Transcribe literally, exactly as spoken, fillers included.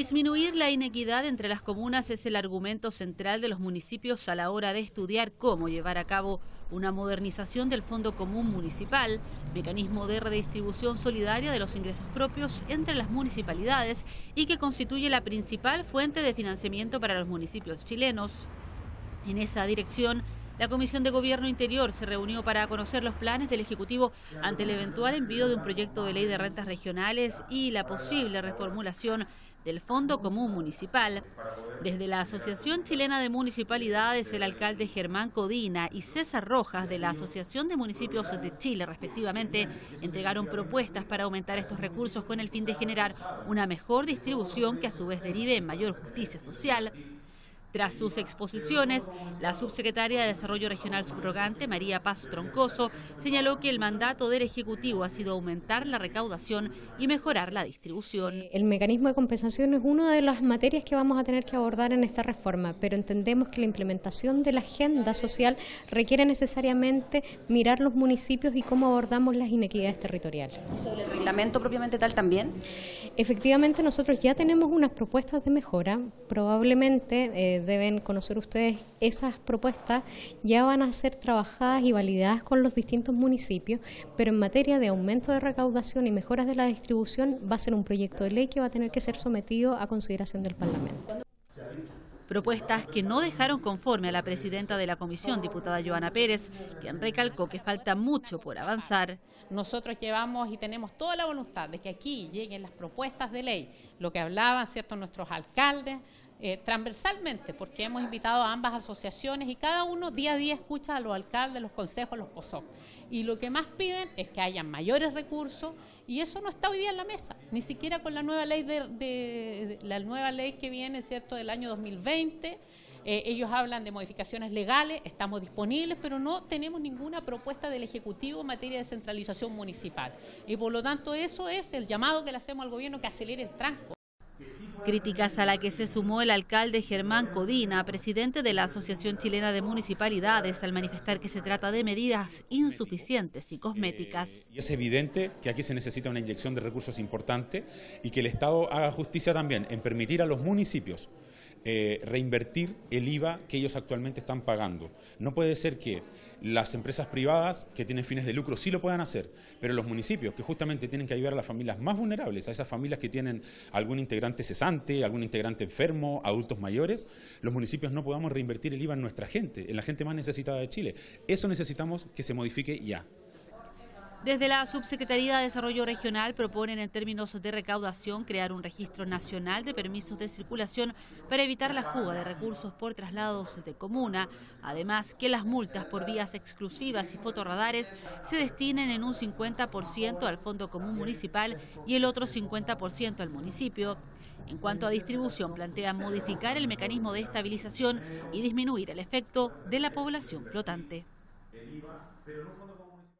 Disminuir la inequidad entre las comunas es el argumento central de los municipios a la hora de estudiar cómo llevar a cabo una modernización del Fondo Común Municipal, mecanismo de redistribución solidaria de los ingresos propios entre las municipalidades y que constituye la principal fuente de financiamiento para los municipios chilenos. En esa dirección, la Comisión de Gobierno Interior se reunió para conocer los planes del Ejecutivo ante el eventual envío de un proyecto de ley de rentas regionales y la posible reformulación del Fondo Común Municipal. Desde la Asociación Chilena de Municipalidades, el alcalde Germán Codina y César Rojas de la Asociación de Municipios de Chile, respectivamente, entregaron propuestas para aumentar estos recursos con el fin de generar una mejor distribución que a su vez derive en mayor justicia social. Tras sus exposiciones, la subsecretaria de Desarrollo Regional subrogante, María Paz Troncoso, señaló que el mandato del Ejecutivo ha sido aumentar la recaudación y mejorar la distribución. El mecanismo de compensación es una de las materias que vamos a tener que abordar en esta reforma, pero entendemos que la implementación de la agenda social requiere necesariamente mirar los municipios y cómo abordamos las inequidades territoriales. ¿Y sobre el reglamento propiamente tal también? Efectivamente, nosotros ya tenemos unas propuestas de mejora, probablemente eh, deben conocer ustedes, esas propuestas ya van a ser trabajadas y validadas con los distintos municipios, pero en materia de aumento de recaudación y mejoras de la distribución va a ser un proyecto de ley que va a tener que ser sometido a consideración del Parlamento. Propuestas que no dejaron conforme a la presidenta de la comisión, diputada Joana Pérez, quien recalcó que falta mucho por avanzar. Nosotros llevamos y tenemos toda la voluntad de que aquí lleguen las propuestas de ley, lo que hablaban, ¿cierto?, nuestros alcaldes, eh, transversalmente, porque hemos invitado a ambas asociaciones y cada uno día a día escucha a los alcaldes, los consejos, los P O S O C. Y lo que más piden es que haya mayores recursos y eso no está hoy día en la mesa, ni siquiera con la nueva ley de, de, de la nueva ley que viene, ¿cierto?, del año dos mil veinte. Eh, ellos hablan de modificaciones legales, estamos disponibles, pero no tenemos ninguna propuesta del Ejecutivo en materia de descentralización municipal. Y por lo tanto eso es el llamado que le hacemos al gobierno, que acelere el tranco. Críticas a la que se sumó el alcalde Germán Codina, presidente de la Asociación Chilena de Municipalidades, al manifestar que se trata de medidas insuficientes y cosméticas. Eh, y es evidente que aquí se necesita una inyección de recursos importante y que el Estado haga justicia también en permitir a los municipios Eh, reinvertir el I V A que ellos actualmente están pagando. No puede ser que las empresas privadas que tienen fines de lucro sí lo puedan hacer, pero los municipios que justamente tienen que ayudar a las familias más vulnerables, a esas familias que tienen algún integrante cesante, algún integrante enfermo, adultos mayores, los municipios no podamos reinvertir el I V A en nuestra gente, en la gente más necesitada de Chile. Eso necesitamos que se modifique ya. Desde la Subsecretaría de Desarrollo Regional proponen en términos de recaudación crear un registro nacional de permisos de circulación para evitar la fuga de recursos por traslados de comuna. Además, que las multas por vías exclusivas y fotorradares se destinen en un cincuenta por ciento al Fondo Común Municipal y el otro cincuenta por ciento al municipio. En cuanto a distribución, plantean modificar el mecanismo de estabilización y disminuir el efecto de la población flotante.